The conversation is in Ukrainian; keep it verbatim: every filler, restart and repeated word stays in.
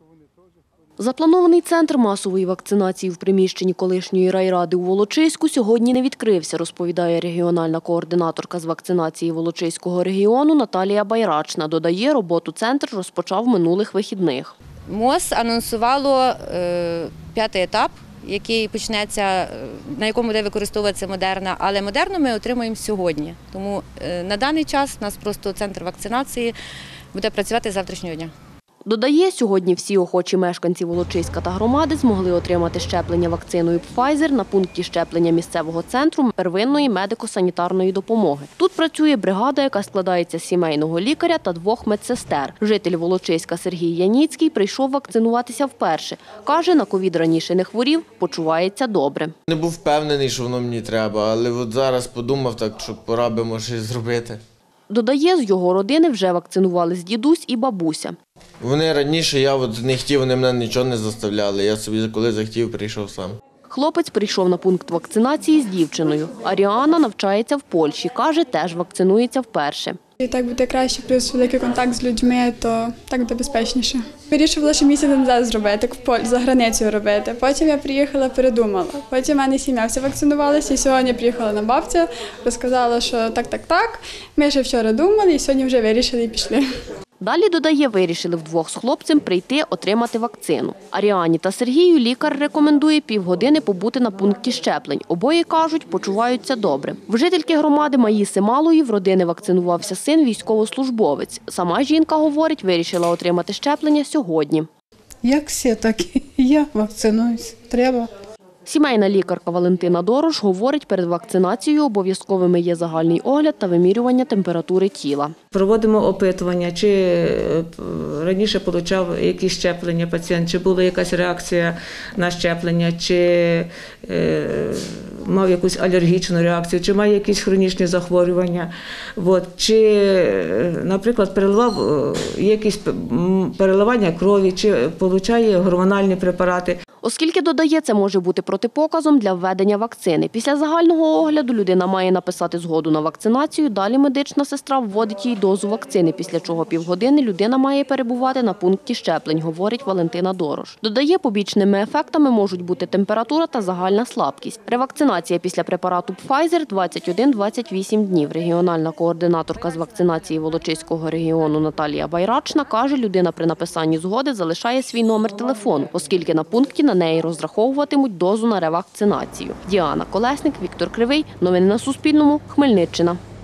Запланований центр масової вакцинації в приміщенні колишньої райради у Волочиську сьогодні не відкрився, розповідає регіональна координаторка з вакцинації Волочиського регіону Наталія Байрачна. Додає, роботу центр розпочав минулих вихідних. МОЗ анонсувало е, п'ятий етап, який почнеться, на якому буде використовуватися Модерна, але Модерну ми отримуємо сьогодні. Тому е, на даний час у нас просто центр вакцинації буде працювати з завтрашнього дня. Додає, сьогодні всі охочі мешканці Волочиська та громади змогли отримати щеплення вакциною Pfizer на пункті щеплення місцевого центру первинної медико-санітарної допомоги. Тут працює бригада, яка складається з сімейного лікаря та двох медсестер. Житель Волочиська Сергій Яніцький прийшов вакцинуватися вперше. Каже, на ковід раніше не хворів, почувається добре. Не був впевнений, що воно мені треба, але от зараз подумав так, що пора би може щось зробити. Додає, з його родини вже вакцинувались дідусь і бабуся. Вони раніше, я от не хотів, вони мене нічого не заставляли. Я собі, коли захотів, прийшов сам. Хлопець прийшов на пункт вакцинації з дівчиною. Аріана навчається в Польщі. Каже, теж вакцинується вперше. І так буде краще, плюс великий контакт з людьми, то так буде безпечніше. Вирішувала, що місяць назад зробити, за границею робити. Потім я приїхала, передумала. Потім в мене сім'я вся вакцинувалася, і сьогодні приїхала на бабця, розказала, що так-так-так. Ми ще вчора думали, і сьогодні вже вирішили і пішли. Далі, додає, вирішили вдвох з хлопцем прийти отримати вакцину. Аріані та Сергію лікар рекомендує півгодини побути на пункті щеплень. Обоє, кажуть, почуваються добре. В жительки громади Маїси Малої в родини вакцинувався син військовослужбовець. Сама жінка, говорить, вирішила отримати щеплення сьогодні. Як всі, так і я вакцинуюсь. Треба. Сімейна лікарка Валентина Дорош говорить, перед вакцинацією обов'язковими є загальний огляд та вимірювання температури тіла. Проводимо опитування, чи раніше отримав якісь щеплення пацієнт, чи була якась реакція на щеплення, чи е, мав якусь алергічну реакцію, чи має якісь хронічні захворювання, от, чи, наприклад, переливав якісь переливання крові, чи отримує гормональні препарати. Оскільки, додає, це може бути протипоказом для введення вакцини. Після загального огляду людина має написати згоду на вакцинацію, далі медична сестра вводить їй дозу вакцини, після чого півгодини людина має перебувати на пункті щеплень, говорить Валентина Дорош. Додає, побічними ефектами можуть бути температура та загальна слабкість. Ревакцинація після препарату Pfizer – двадцять один - двадцять вісім днів. Регіональна координаторка з вакцинації Волочиського регіону Наталія Байрачна каже, людина при написанні згоди залишає свій номер телефону, оскільки на пункті на неї розраховуватимуть дозу на ревакцинацію. Діана Колесник, Віктор Кривий. Новини на Суспільному. Хмельниччина.